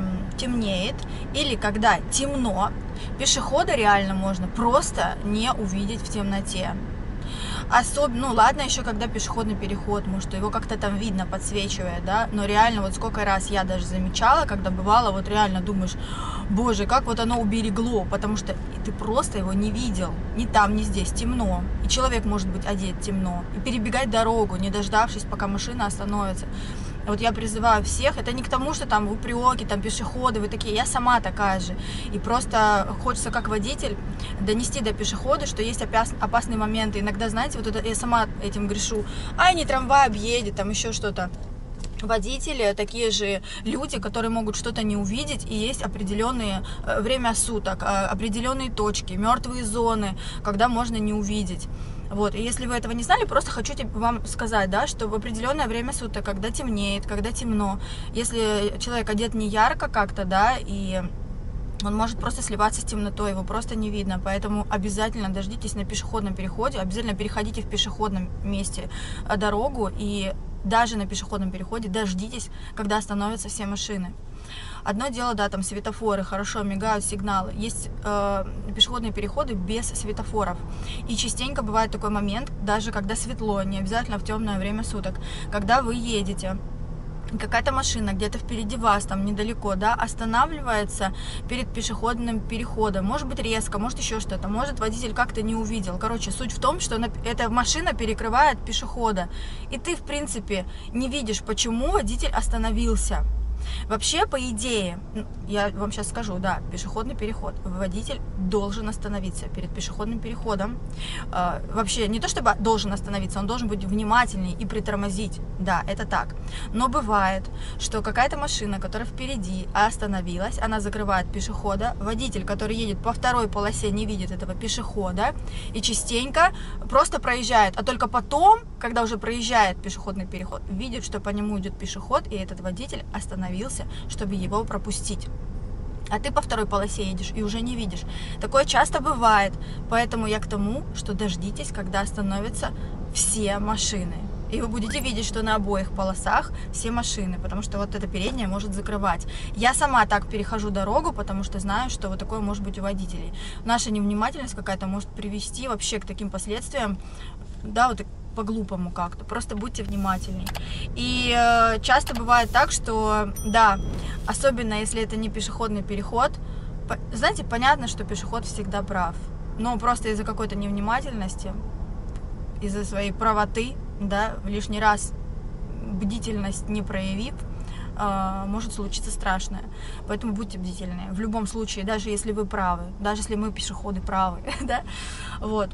темнеет или когда темно, пешехода реально можно просто не увидеть в темноте. Особенно, ну ладно, еще когда пешеходный переход, может, его как-то там видно, подсвечивает, да, но реально вот сколько раз я даже замечала, когда бывало, вот реально думаешь, боже, как вот оно уберегло, потому что ты просто его не видел, ни там, ни здесь, темно, и человек может быть одет темно, и перебегать дорогу, не дождавшись, пока машина остановится. Вот я призываю всех, это не к тому, что там в упреки, там пешеходы, вы такие, я сама такая же. И просто хочется как водитель донести до пешехода, что есть опасные моменты. Иногда, знаете, вот это я сама этим грешу, не трамвай объедет, там еще что-то. Водители такие же люди, которые могут что-то не увидеть, и есть определенные время суток, определенные точки, мертвые зоны, когда можно не увидеть. Вот, и если вы этого не знали, просто хочу вам сказать, да, что в определенное время суток, когда темнеет, когда темно, если человек одет не ярко как-то, да, и он может просто сливаться с темнотой, его просто не видно, поэтому обязательно дождитесь на пешеходном переходе, обязательно переходите в пешеходном месте дорогу, и даже на пешеходном переходе дождитесь, когда остановятся все машины. Одно дело, да, там светофоры, хорошо, мигают сигналы. Есть пешеходные переходы без светофоров. И частенько бывает такой момент, даже когда светло, не обязательно в темное время суток, когда вы едете, какая-то машина где-то впереди вас, там недалеко, да, останавливается перед пешеходным переходом. Может быть резко, может еще что-то, может водитель как-то не увидел. Короче, суть в том, что эта машина перекрывает пешехода. И ты, в принципе, не видишь, почему водитель остановился. Вообще, по идее, я вам сейчас скажу, да, пешеходный переход, водитель должен остановиться перед пешеходным переходом. Вообще, не то чтобы должен остановиться, он должен быть внимательней и притормозить, да, это так. Но бывает, что какая-то машина, которая впереди остановилась, она закрывает пешехода, водитель, который едет по второй полосе, не видит этого пешехода и частенько просто проезжает, а только потом, когда уже проезжает пешеходный переход, видит, что по нему идет пешеход, и этот водитель остановился, чтобы его пропустить. А ты по второй полосе едешь и уже не видишь. Такое часто бывает. Поэтому я к тому, что дождитесь, когда остановятся все машины. И вы будете видеть, что на обоих полосах все машины, потому что вот эта передняя может закрывать. Я сама так перехожу дорогу, потому что знаю, что вот такое может быть у водителей. Наша невнимательность какая-то может привести вообще к таким последствиям, да, вот по-глупому как-то, просто будьте внимательней. И часто бывает так, что, да, особенно если это не пешеходный переход, знаете, понятно, что пешеход всегда прав, но просто из-за какой-то невнимательности, из-за своей правоты, да, лишний раз бдительность не проявив, может случиться страшное. Поэтому будьте бдительны. В любом случае, даже если вы правы, даже если мы, пешеходы, правы, да, вот.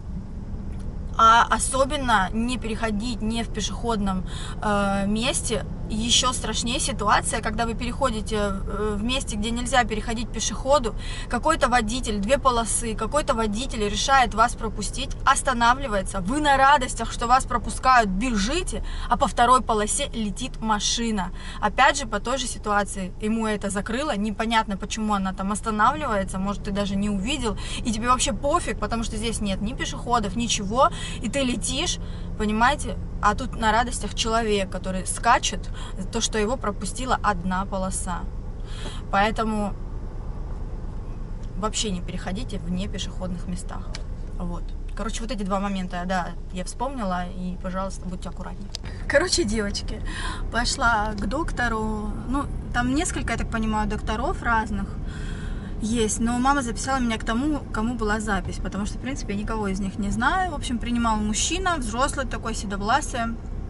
А особенно не переходить не в пешеходном месте. Еще страшнее ситуация, когда вы переходите в месте, где нельзя переходить пешеходу, какой-то водитель, две полосы, какой-то водитель решает вас пропустить, останавливается, вы на радостях, что вас пропускают, бежите, а по второй полосе летит машина. Опять же, по той же ситуации, ему это закрыло, непонятно, почему она там останавливается, может, ты даже не увидел, и тебе вообще пофиг, потому что здесь нет ни пешеходов, ничего, и ты летишь, понимаете, а тут на радостях человек, который скачет, то, что его пропустила одна полоса. Поэтому вообще не переходите в непешеходных местах. Вот. Короче, вот эти два момента, да, я вспомнила, и, пожалуйста, будьте аккуратнее. Короче, девочки, пошла к доктору, ну, там несколько, я так понимаю, докторов разных есть, но мама записала меня к тому, кому была запись, потому что, в принципе, я никого из них не знаю. В общем, принимал мужчина, взрослый такой, седовласый.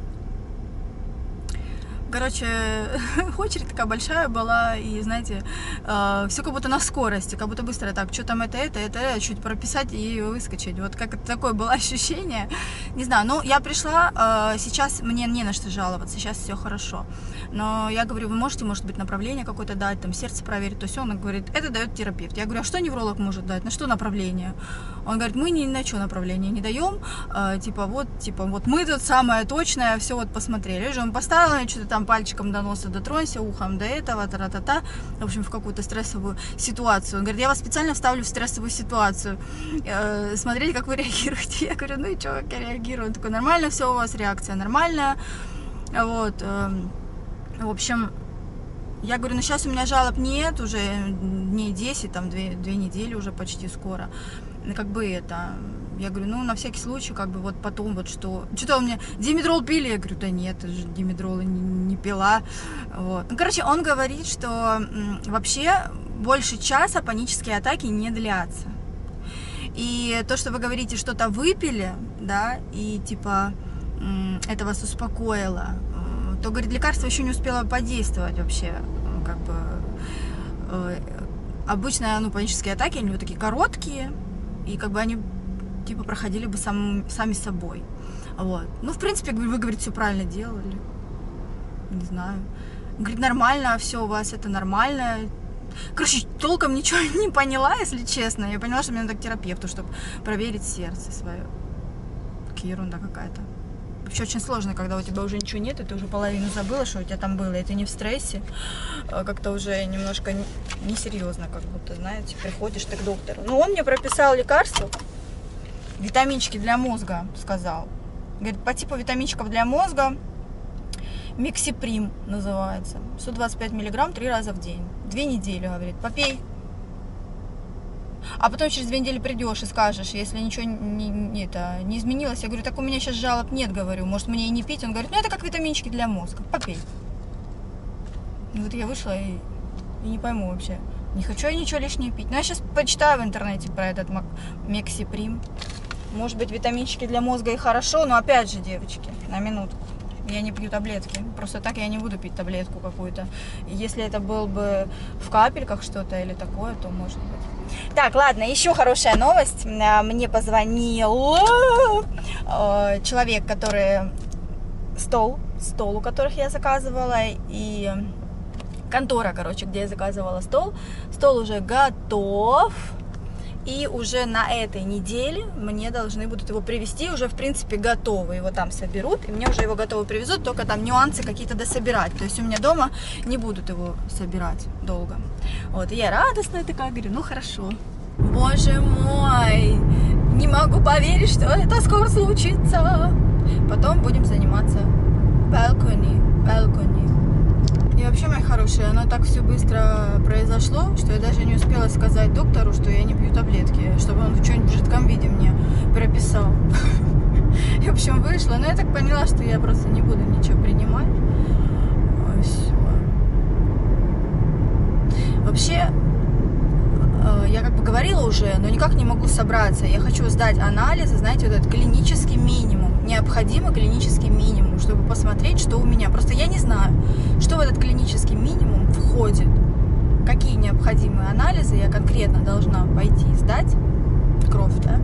Короче, очередь такая большая была, и, знаете, все как будто на скорости, как будто быстро так, что там это, чуть прописать и выскочить. Вот как такое было ощущение, не знаю. Ну, я пришла, сейчас мне не на что жаловаться, сейчас все хорошо. Но я говорю, вы можете, может быть, направление какое-то дать, там, сердце проверить, то есть он говорит, это дает терапевт. Я говорю, а что невролог может дать, на что направление? Он говорит, мы ни на что направление не даем, типа вот мы тут самое точное, все вот посмотрели. Он поставил, что-то там пальчиком до носа дотронься, ухом до этого, тра-та-та, в общем, в какую-то стрессовую ситуацию. Он говорит, я вас специально вставлю в стрессовую ситуацию, смотреть, как вы реагируете. Я говорю, ну и что, как я реагирую? Он такой, нормально все у вас, реакция нормальная, вот, в общем... Я говорю, ну сейчас у меня жалоб нет, уже дней 10, там 2 недели уже почти скоро. Как бы это, я говорю, ну на всякий случай, как бы вот потом вот что-то он мне, димедрол пили? Я говорю, да нет, димедрола не пила. Вот. Ну, короче, он говорит, что вообще больше часа панические атаки не длятся. И то, что вы говорите, что-то выпили, да, и типа это вас успокоило, то, говорит, лекарство еще не успело подействовать вообще, как бы, обычно, ну, панические атаки, они вот такие короткие, и как бы они, типа, проходили бы сами собой, вот, ну, в принципе, вы, говорит, все правильно делали, не знаю, говорит, нормально, все у вас, это нормально, короче, толком ничего не поняла, если честно, я поняла, что мне надо к терапевту, чтобы проверить сердце свое, такая ерунда какая-то. Вообще очень сложно, когда у тебя уже ничего нет, и ты уже половину забыла, что у тебя там было, и ты не в стрессе, как-то уже немножко несерьезно, как будто, знаете, приходишь ты к доктору. Ну, он мне прописал лекарство, витаминчики для мозга, сказал. Говорит, по типу витаминчиков для мозга, Мексиприм называется, 125 миллиграмм 3 раза в день, 2 недели, говорит, попей. А потом через 2 недели придешь и скажешь, если ничего не изменилось. Я говорю, так у меня сейчас жалоб нет, говорю, может мне и не пить. Он говорит, ну это как витаминчики для мозга, попей. И вот я вышла и не пойму вообще, не хочу я ничего лишнего пить. Но я сейчас почитаю в интернете про этот Мексиприм. Может быть, витаминчики для мозга и хорошо, но опять же, девочки, на минутку. Я не пью таблетки, просто так я не буду пить таблетку какую-то. Если это был бы в капельках что-то или такое, то может быть. Так, ладно, еще хорошая новость. Мне позвонил человек, который стол у которых я заказывала, и контора, короче, где я заказывала стол. Стол уже готов. И уже на этой неделе мне должны будут его привезти, уже в принципе готовы, его там соберут, и мне уже его готовы привезут, только там нюансы какие-то дособирать, то есть у меня дома не будут его собирать долго. Вот, и я радостная такая, говорю, ну хорошо. Боже мой, не могу поверить, что это скоро случится. Потом будем заниматься балкони. И вообще, мои хорошие, оно так все быстро произошло, что я даже не успела сказать доктору, что я не пью таблетки, чтобы он в что-нибудь жидком виде мне прописал. И, в общем, вышла, но я так поняла, что я просто не буду ничего принимать. Все. Вообще, я как бы говорила уже, но никак не могу собраться. Я хочу сдать анализы, знаете, вот этот клинический минимум. Необходимый клинический минимум, чтобы посмотреть, что у меня. Просто я не знаю, что в этот клинический минимум входит. Какие необходимые анализы я конкретно должна пойти сдать. Кровь, да?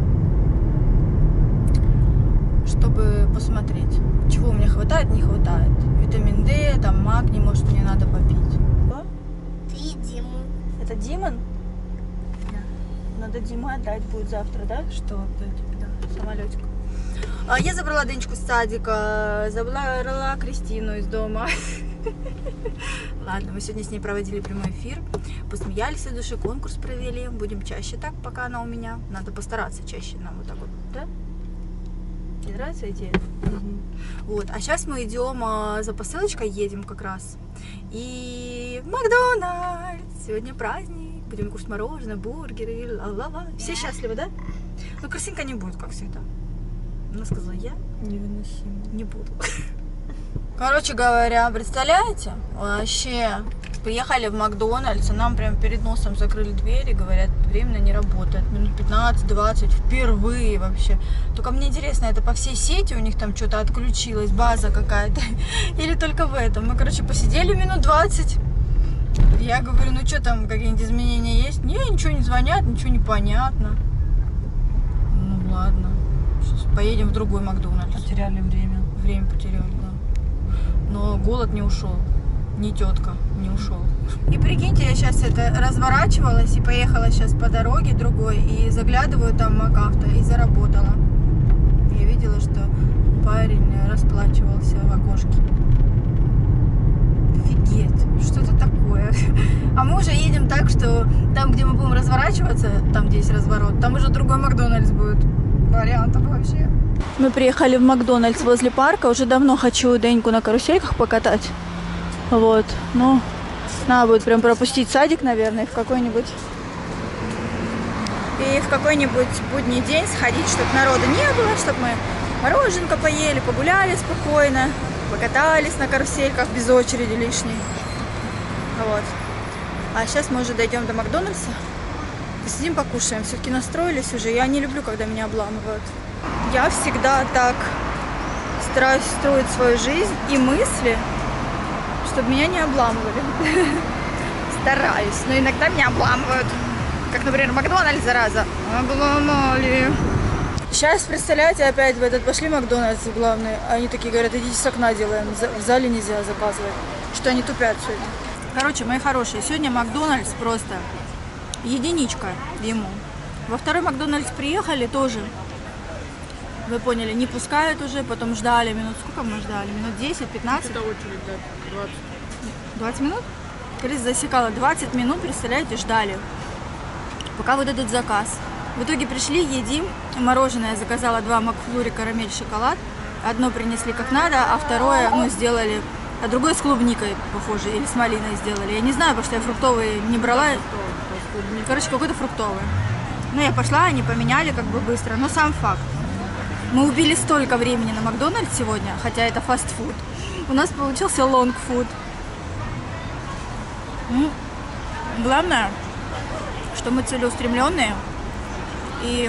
Чтобы посмотреть, чего у меня хватает, не хватает. Витамин D, там магний, может, мне надо попить. Ты Димон. Это Димон? Надо Диме отдать будет завтра, да? Что отдать? Да, самолетик. Я забрала Денечку с садика, забрала Кристину из дома. Ладно, мы сегодня с ней проводили прямой эфир, посмеялись от души, конкурс провели. Будем чаще так, пока она у меня. Надо постараться чаще нам вот так вот, да? Тебе нравится идея? Угу. Вот, а сейчас мы идем за посылочкой, едем как раз. И в Макдональдс. Сегодня праздник. Будем кушать мороженое, бургеры, ла-ла-ла. Все счастливы, да? Ну, Красинка не будет, как всегда. Она сказала, я невыносима, не буду. Короче говоря, представляете? Вообще, приехали в Макдональдс, и нам прям перед носом закрыли двери, говорят, временно не работает. Минут 15-20, впервые вообще. Только мне интересно, это по всей сети у них там что-то отключилось, база какая-то? Или только в этом? Мы, короче, посидели минут 20. Я говорю, ну что там, какие-нибудь изменения есть? Не, ничего не звонят, ничего не понятно. Ну ладно. Сейчас поедем в другой Макдональдс. Потеряли время. Время потеряли, да. Но голод не ушел. не тетка, не ушел. И прикиньте, я сейчас разворачивалась и поехала сейчас по дороге другой и заглядываю там МакАвто и заработала. Я видела, что парень расплачивался в окошке. Офигеть, что это такое? А мы уже едем так, что там, где мы будем разворачиваться, там, где есть разворот, там уже другой Макдональдс будет. Вариантов вообще. Мы приехали в Макдональдс возле парка. Уже давно хочу Деньку на карусельках покатать. Вот, ну, надо будет прям пропустить садик, наверное, в какой-нибудь будний день сходить, чтобы народа не было, чтобы мы мороженка поели, погуляли спокойно, покатались на карусельках без очереди лишней. Вот. А сейчас мы уже дойдем до Макдональдса. Посидим, покушаем. Все-таки настроились уже. Я не люблю, когда меня обламывают. Я всегда так стараюсь строить свою жизнь и мысли, чтобы меня не обламывали. Стараюсь, но иногда меня обламывают. Как, например, Макдональдс, зараза. Обломали. Сейчас, представляете, опять в этот пошли Макдональдс главный. Они такие говорят, идите с окна делаем. В зале нельзя заказывать. Что они тупят сегодня. Короче, мои хорошие, сегодня Макдональдс просто единичка ему. Во второй Макдональдс приехали тоже. Вы поняли, не пускают уже, потом ждали минут. Сколько мы ждали? Минут 10-15? Это очередь, да, 20. 20 минут? Крис засекала 20 минут, представляете, ждали, пока выдадут заказ. В итоге пришли, едим. Мороженое я заказала 2 Макфлури карамель шоколад. Одно принесли как надо, а второе, ну, сделали, а другое с клубникой, похоже, или с малиной сделали. Я не знаю, потому что я фруктовые не брала. Короче, какой-то фруктовый. Ну, я пошла, они поменяли как бы быстро, но сам факт. Мы убили столько времени на Макдональдс сегодня, хотя это фастфуд. У нас получился лонгфуд. Главное, что мы целеустремленные и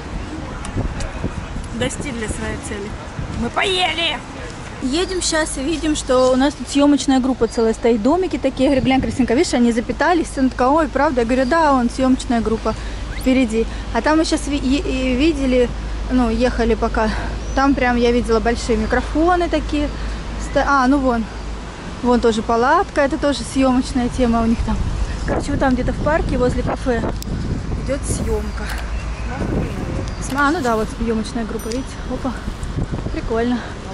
достигли своей цели. Мы поели! Едем сейчас и видим, что у нас тут съемочная группа целая стоит. Домики такие. Я говорю, глянь, Крисинка, видишь, они запитались. Она такая, ой, правда? Я говорю, да, вон съемочная группа впереди. А там мы сейчас видели, ну, ехали пока. Там прям я видела большие микрофоны такие. А, ну вон. Вон тоже палатка, это тоже съемочная тема у них там. Короче, вот там где-то в парке возле кафе идет съемка. А, ну да, вот съемочная группа, видите? Опа, прикольно.